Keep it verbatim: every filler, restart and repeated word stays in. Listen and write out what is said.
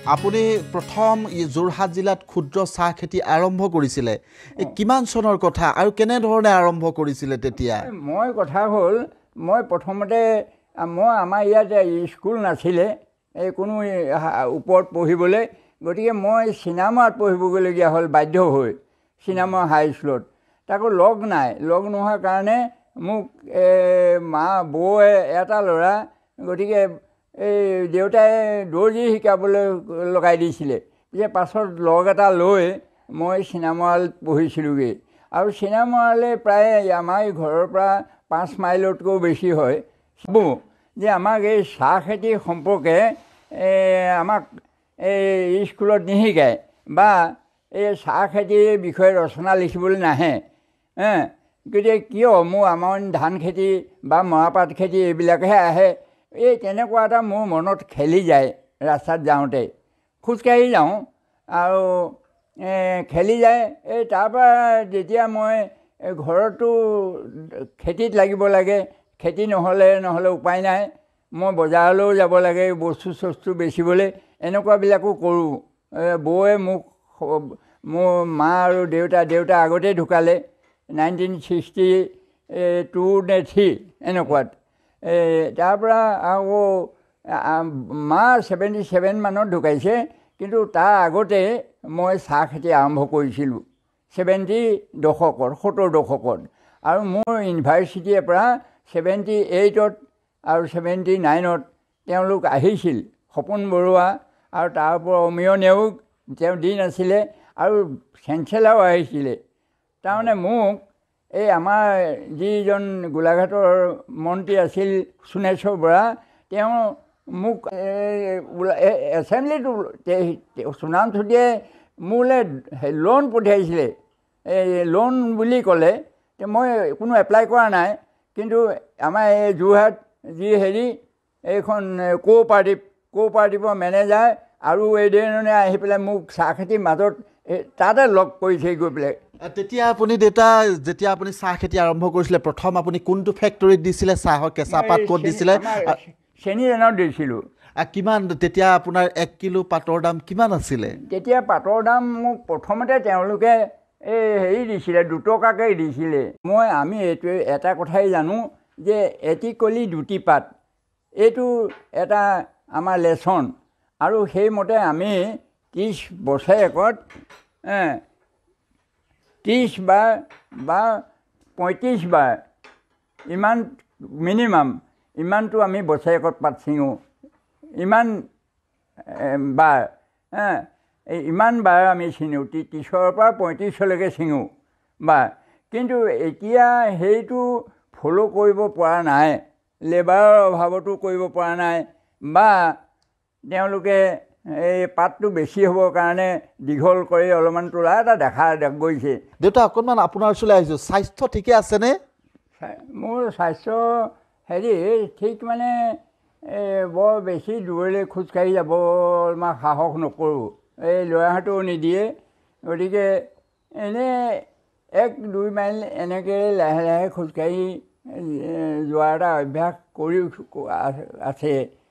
আপুনি প্ৰথম যোৰহাট জিলাত ক্ষুদ্ৰ চাহ খেতি আৰম্ভ কৰিছিলে কিমান চনৰ কথা আৰু কেনে ধৰণে আৰম্ভ কৰিছিলে তেতিয়া মই কথা হ'ল মই প্ৰথমতে মই আমাৰ ইয়াত স্কুল নাছিলে এই কোনো ওপৰত পঢ়িবলৈ গতিকে মই চিনেমাত পঢ়িবগৈলগীয়া হ'ল বাধ্য হৈ চিনেমা হাই স্কুলত তাকো লগ নাই লগ নোহোৱাৰ কাৰণে মোক মা বৌয়ে এটা ল'ৰা গতিকে এই দেউতাই দৰ্জী শিকাবলৈ লগাই দিছিলে যে পাছত লগ এটা লৈ মই চিনেমা হলত পঢ়িছিলোঁগৈ আৰু চিনেমা হলে প্ৰায় আমাৰ ঘৰৰ পৰা পাঁচ মাইলতকৈও বেছি হয় যে আমাক এই চাহ খেতি সম্পৰ্কে আমাক এই স্কুলত নিশিকায় বা এই চাহ খেতিৰ বিষয়ে ৰচনা লিখিবলৈ নাহে গতিকে কিয় মোৰ আমাৰ ধান খেতি বা মৰাপাট খেতি এইবিলাকহে আহে এই তেনেকুৱা এটা মোৰ মনত খেলি যায় ৰাস্তাত যাওঁতে খোজকাঢ়ি যাওঁ আৰু খেলি যায় এই তাৰপৰা যেতিয়া মই ঘৰতো খেতিত লাগিব লাগে খেতি নহ'লে নহ'লে উপায় নাই মই বজাৰলৈও যাব লাগে বস্তু চস্তু বেচিবলৈ এনেকুৱাবিলাকো কৰোঁ বৌয়ে মোক মোৰ মা আৰু দেউতা দেউতা আগতেই ঢুকালে নাইনটিন ছিক্সটি টু নে থ্ৰী এনেকুৱাত তাৰপৰা আকৌ মা ছেভেণ্টি ছেভেন মানত ঢুকাইছে কিন্তু তাৰ আগতে মই চাহ খেতি আৰম্ভ কৰিছিলোঁ ছেভেণ্টি দশকত সত্তৰ দশকত আৰু মোৰ ইউনিভাৰ্চিটিৰ পৰা ছেভেণ্টি এইটত আৰু ছেভেণ্টি নাইনত তেওঁলোক আহিছিল সপোন বৰুৱা আৰু তাৰ পৰা অমিয় নেওগ তেওঁ দিন আছিলে আৰু চেঞ্চেলাৰো আহিছিলে তাৰমানে মোক এই আমাৰ যিজন গোলাঘাটৰ মন্ত্ৰী আছিল সোণেশ্বৰ বৰা তেওঁ মোক এছেম্বলিটো সুনাম চুতীয়াই মোলৈ লোন পঠিয়াইছিলে এই লোন বুলি ক'লে মই কোনো এপ্লাই কৰা নাই কিন্তু আমাৰ এই যোৰহাট যি হেৰি এইখন কোঅপাৰেটিভ কোঅপাৰেটিভৰ মেনেজাৰ আৰু এইধৰণে আহি পেলাই মোক চাহ খেতিৰ মাজত তাতে লগ কৰিছে গৈ পেলাই তেতিয়া আপুনি দেউতা যেতিয়া আপুনি চাহ খেতি আৰম্ভ কৰিছিলে প্ৰথম আপুনি কোনটো ফেক্টৰীত দিছিলে চাহৰ কেঁচা পাত ক'ত দিছিলে চেনীৰাণত দিছিলোঁ কিমান তেতিয়া আপোনাৰ এক কিলো পাতৰ দাম কিমান আছিলে তেতিয়া পাতৰ দাম মোক প্ৰথমতে তেওঁলোকে এই হেৰি দিছিলে দুটকাকৈ দিছিলে মই আমি এইটোৱে এটা কথাই জানো যে এটি কলি দুটি পাত এইটো এটা আমাৰ লেচন আৰু সেইমতে আমি ত্ৰিছ বছৰেকত ত্ৰিছ বাৰ বা পঁয়ত্ৰিছ বাৰ ইমান মিনিমাম ইমানটো আমি বছৰেকত পাত ছিঙো ইমান বাৰ ইমান বাৰ আমি ছিঙো ত্ৰিছৰ পৰা পঁয়ত্ৰিছলৈকে ছিঙো বা কিন্তু এতিয়া সেইটো ফ'ল' কৰিব পৰা নাই লেবাৰৰ অভাৱতো কৰিব পৰা নাই বা তেওঁলোকে এই পাতটো বেছি হ'বৰ কাৰণে দীঘল কৰি অলপমান তোলা এটা দেখা গৈছে দেউতা অকণমান আপোনাৰ ওচৰলৈ আহিছোঁ স্বাস্থ্য ঠিকে আছেনে মোৰ স্বাস্থ্য হেৰি ঠিক মানে বৰ বেছি দূৰলৈ খোজকাঢ়ি যাব মই সাহস নকৰোঁ এই ল'ৰাহঁতেও নিদিয়ে গতিকে এনেই এক দুই মাইল এনেকৈ লাহে লাহে খোজকাঢ়ি যোৱাৰ এটা অভ্যাস কৰি আছে